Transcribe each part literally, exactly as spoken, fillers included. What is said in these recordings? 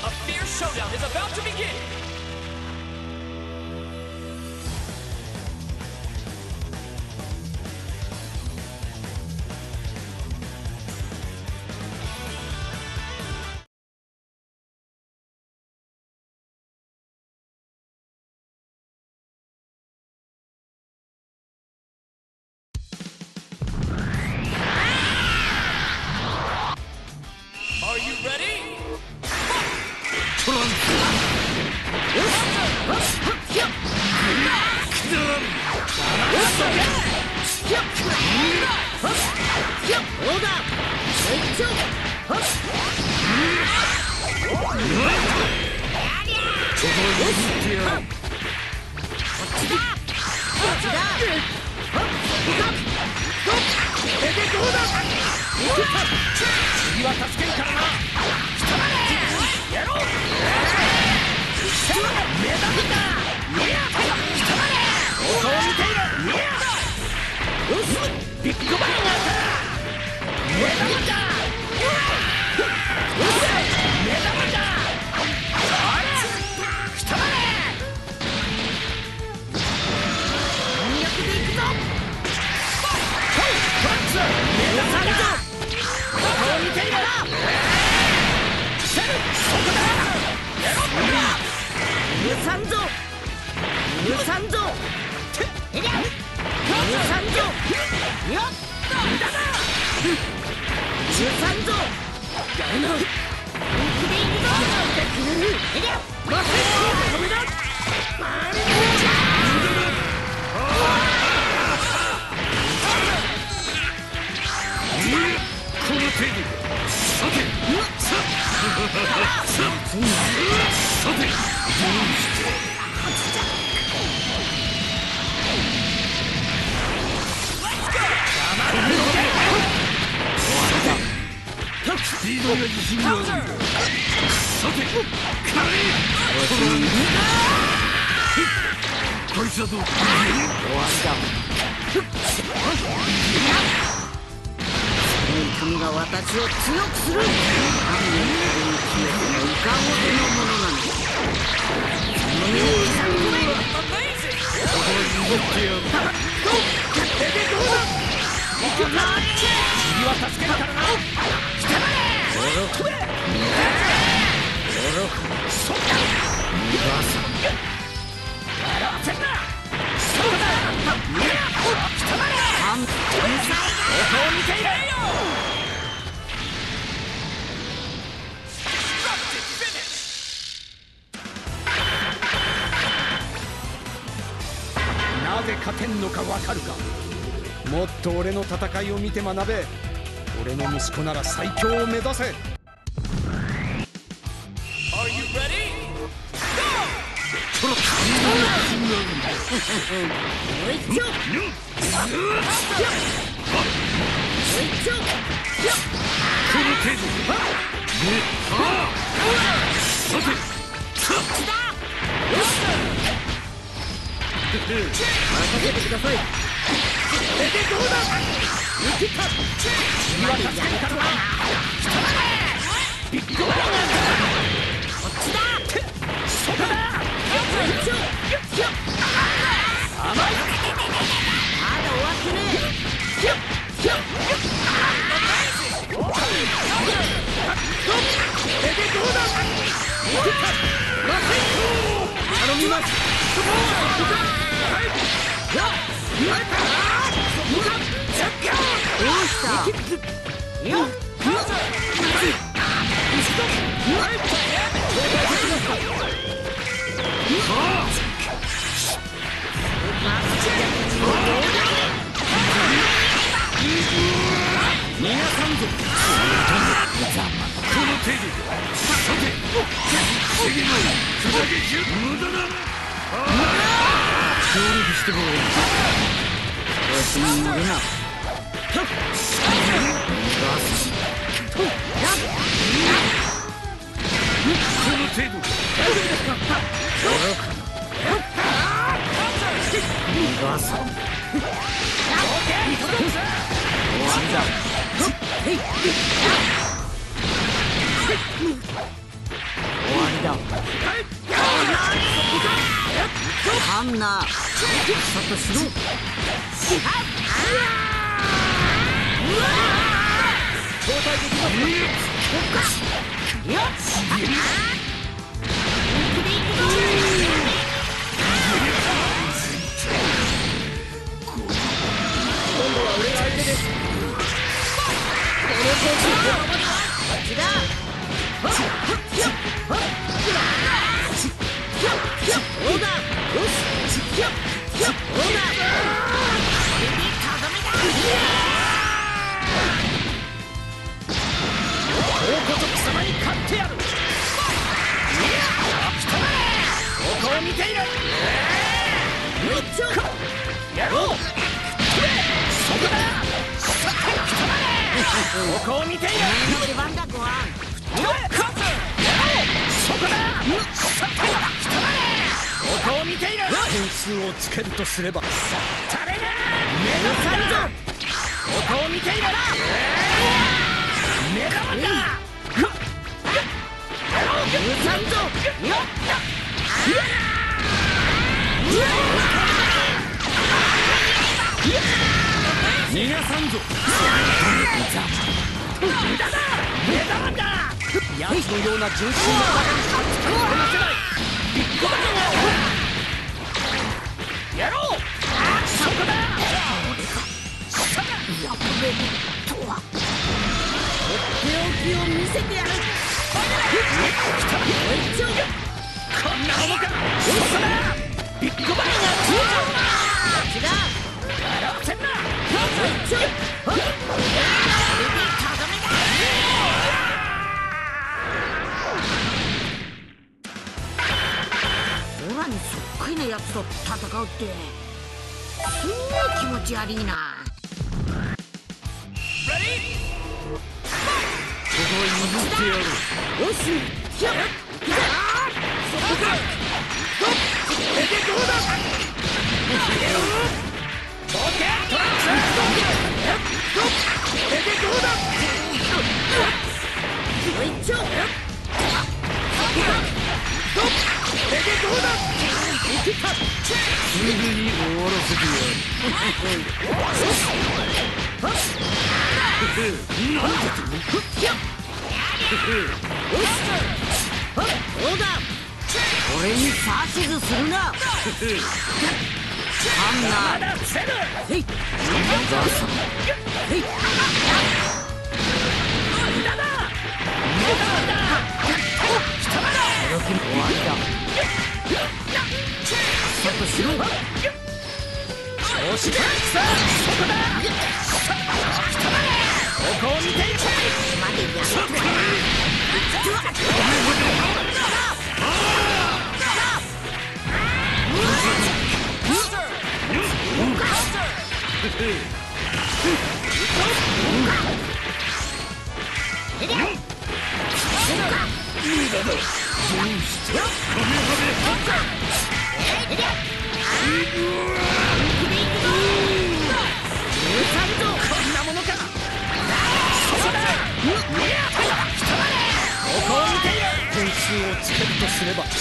A fierce showdown is about to begin! Are you ready?次は助けるからな。やろう。目立つんだ。ここを見ていろ。よし、ビッグバンが目立つんだ。目立つんだ。あれ、くたばれ。全力でいくぞ。目立つんだ。ここを見ていろ。そこだ。許さんぞ許さんぞ許さんぞよっ無駄だ許さんぞやるな本気でいくぞまっすぐ止めだあれこの程度さてささてスピードが自信があるんだ。さて、カレーこいつはどうか終わりだ。その神が私を強くする。何年かでに消えてもいかほどのものなのだ。その身にさんこめここを握ってやる。出てどうだ。行くか。次は助けるからな。なぜ勝てんのかわかるか。もっと俺の戦いを見て学べ。俺の息子なら最強を目指せ。任せてください。どうだ。受けた。次は助けるからな。ビッグバンガーこっちだ。そこだ。甘い。まだ終わってねえ。どうだ。頼みます。どうしたよっ皆さんぞこの程度さて次の砕け中無駄だ協力してもらおう。よしに乗るな。この程度大丈夫ですか。逃がす。終わりだ。終わりだ。ハンナーさっとしろ。交代できますか。よっ今度は俺が相手です。この調子こっちだ。そうだ。よし。そうだ。これでとどめだ。王こそ貴様に勝ってやる。ここを見ている。やろう。そこだ。ここを見ている。出番だごはん。そこだ。ここを見ている。点数をつけるとすれば食べな。目玉だ。ここを見ている。目玉だ。許さんぞ。よっ逃がさんぞ。無駄だ。目玉だ。奴のような純粋なバカにしか使いこなせない。ビッグバンだ。やろう。そこだ。やべえとはとっておきを見せてやる。こんなものか。そこだ。ビッグバンが通常だ。こっちだ。笑わせんな。ちょっとどめだ。オラにそっくりなやつと戦うってすんげえ気持ち悪いな。ここへ譲ってやる。よし。ひゃっそこか。これでどうだ。ボケトラック。これでどうだ。よいちょ。これでどうだ。すぐに終わらせてやる。なんだと。どうだ。俺に指図するな。ハンナー。へい。へい。無駄だ。無駄だ。終わりだ。さっとしろ。調子だ。さあそこだ。ここを見ている。までやる。点数をつけるとすれば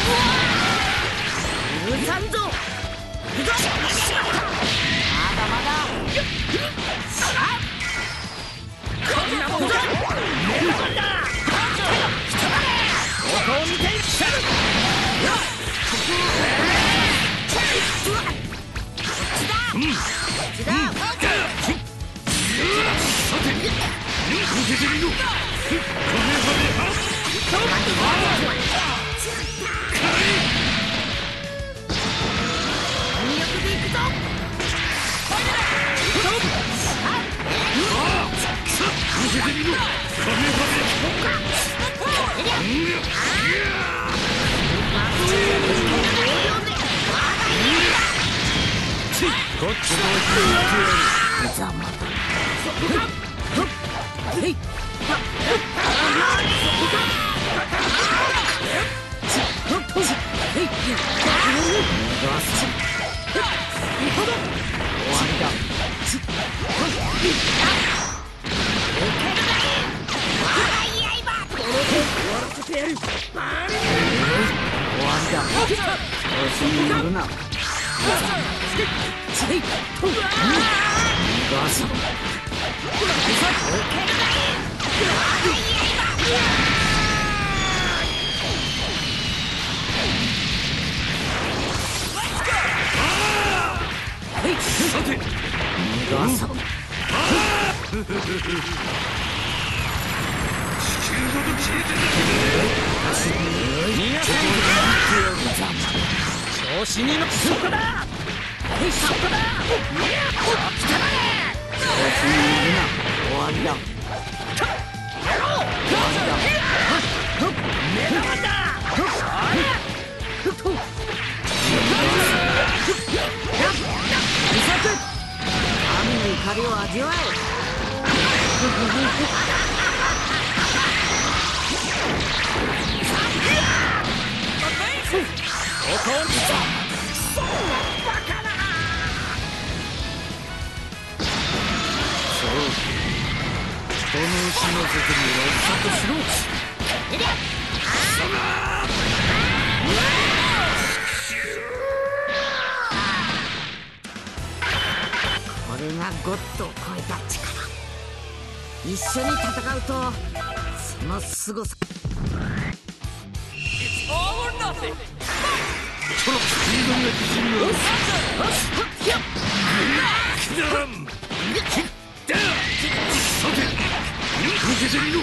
許さんぞ。まだまだ。こんなものだ。目玉だ。ここを見ている。こっちだ。こっちだ。さて受けてみろ。こっちのざまだ。へい。終わらせてやる。 だ。調子に乗るな。逃がす。 さて逃がす。 地球ごと消えて逃がさん。調子に乗ってそこだ。そこだ。 調子に乗るな。終わりだ。終わりだ。 目玉だ。 神の怒りを味わえ。 この牛の責任はちゃんとしろ。 これがゴッドを超えた力。一緒に戦うとその凄さ。 そのスピードには自信がある。くだらん。さて受けてみろ。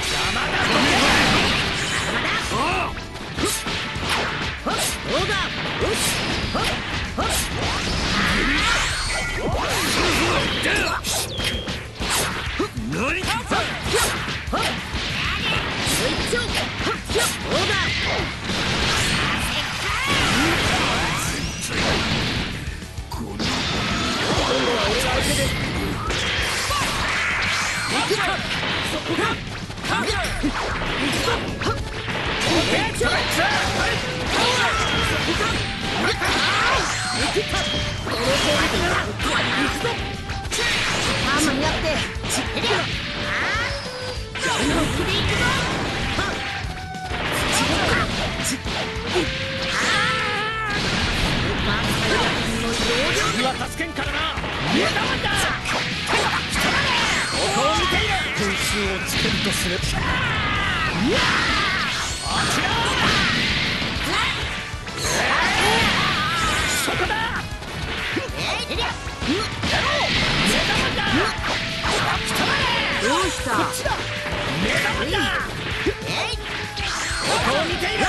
助けんからな。目玉だ。ここを見ていろ。点数をつけるとする。そこだ。 どうした。 目玉だ。ここを見ていろ。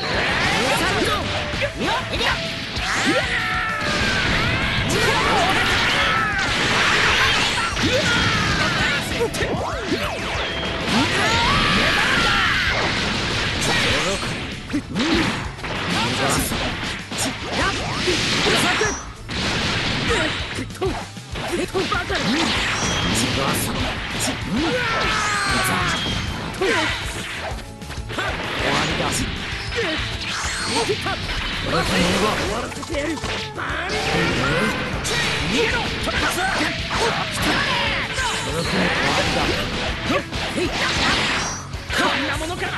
こんなものか。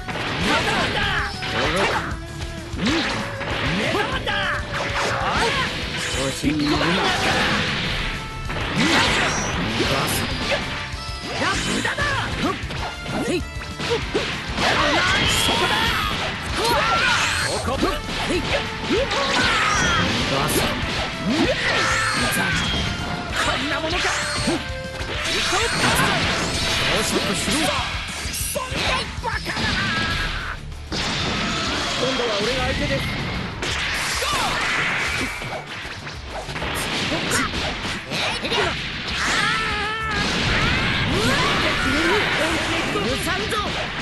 調子に乗るな。 無駄だ。そこだ。ここ。こんなものか。 装飾しろ。 そんなバカな。今度は俺が相手です。 許さんぞ。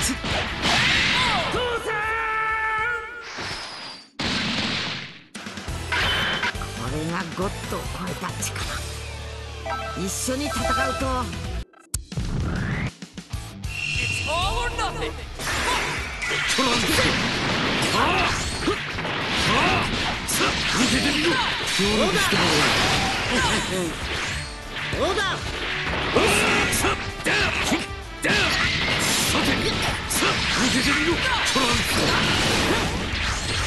父さん。 これがゴッドを超えた力。一緒に戦うとトランプ。ああ。ああ。さあ、見せてみろ。協力してもらう。 どうだ。 さあ、だ。だ。さて、さあ、見せてみろ。トランプ。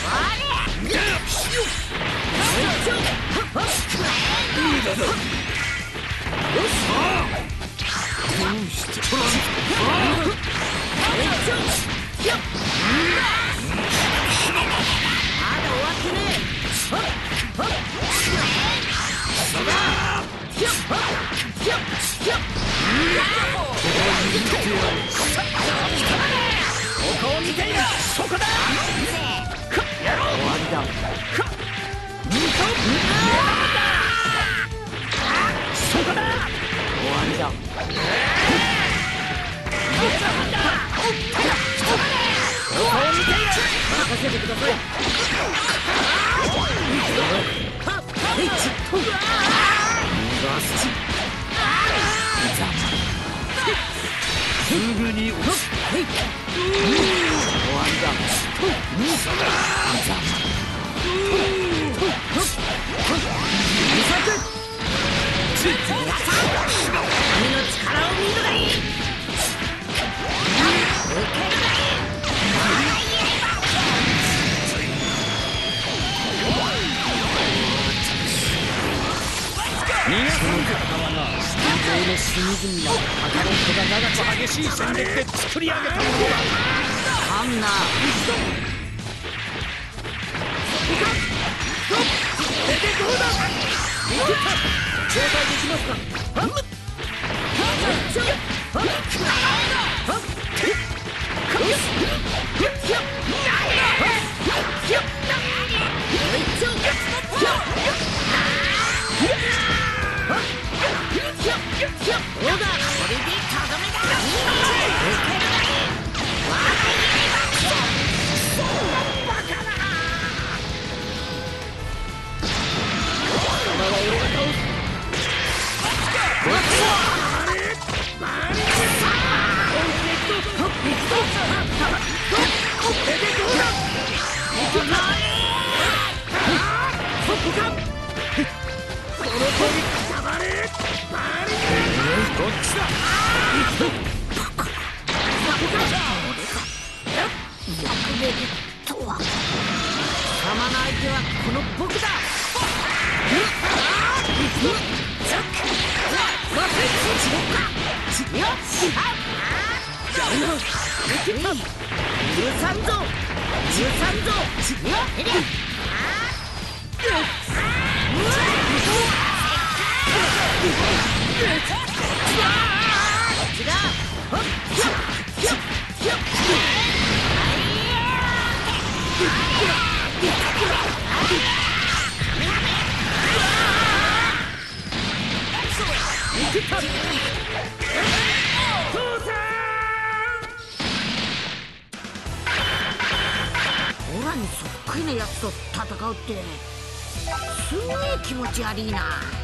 オラにそっくりなやつと戦うってすんげえ気持ち悪いな。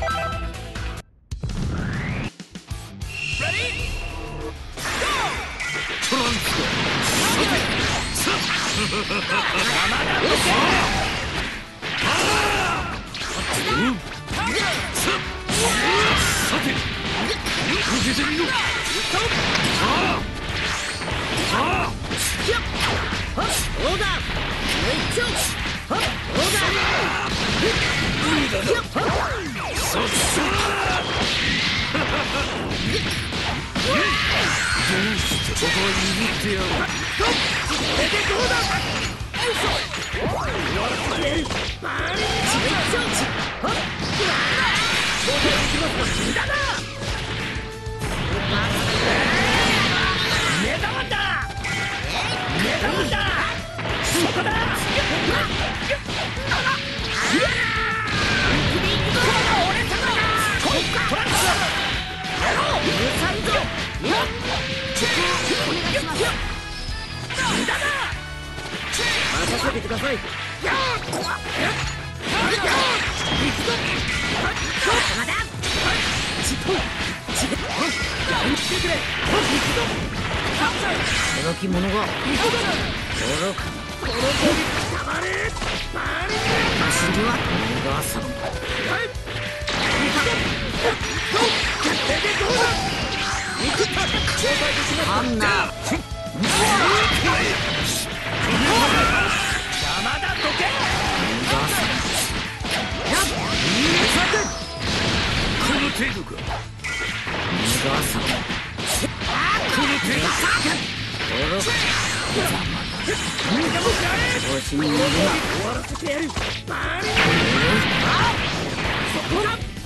トランスさて受けてみろ。ああそうだ一丁そうだ無理だな。そっさどうしてここは握ってやる。出てどうだ。よいしょ。終わらせる。バリー一丁はっどうできますか。無駄だ。目玉だ目玉だそこだ。俺様トランスやろう。許さんぞ。お願いします。無駄だ。任せてください。やーこわっ行くぞ。邪魔だ。ちっとちっとやめてくれ。行くぞ。届き者が愚かなこの攻撃たまれ。私にはお母さん。はい行くぞ。出てどうだ。行くた交代できますか。あんな邪魔だどけ。 程度か。 逃がさない。 この程度か。 愚か。調子に乗るな。 終わらせてやる。バリーそこだ。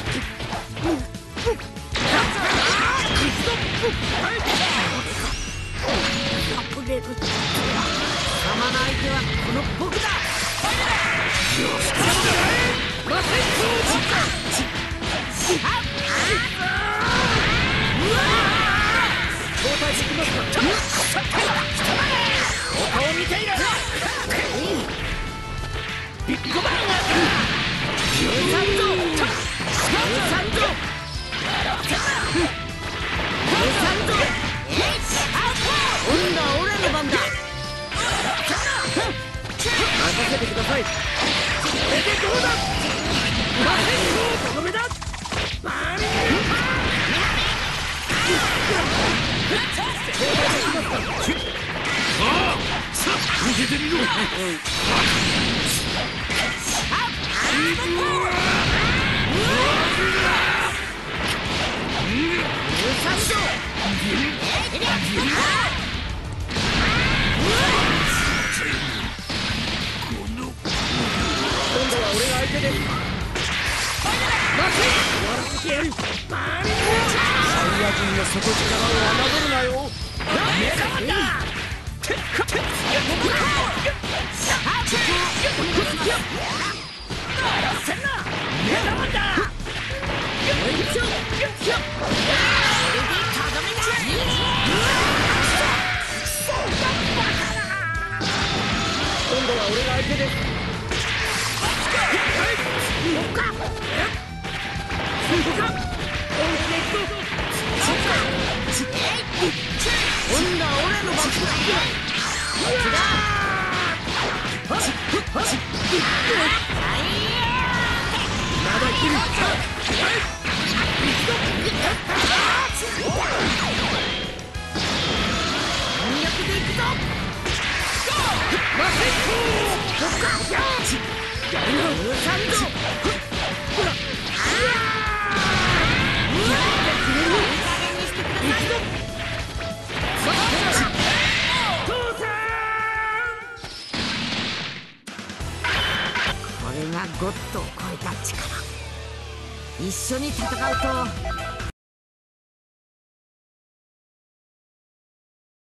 隠れる。貴様の相手はこの僕だ。 交代してきますか。お顔見ている。ビッグバン許さんぞ。許さんぞ。許さんぞ。今度は俺の番だ。 任せてください。これでどうだ。バセンコとどめだ。バリーさあさあ受けてみろ。今度は俺が相手です。待て。終わらせてやる。バリーサイヤ人の底力を侮るなよ。目覚まった。今度は俺が相手です。 今度は俺の番だ。 まだ切る。 全力でいくぞ。 マセンコ許さんぞ。これがゴッドを超えた力。一緒に戦うと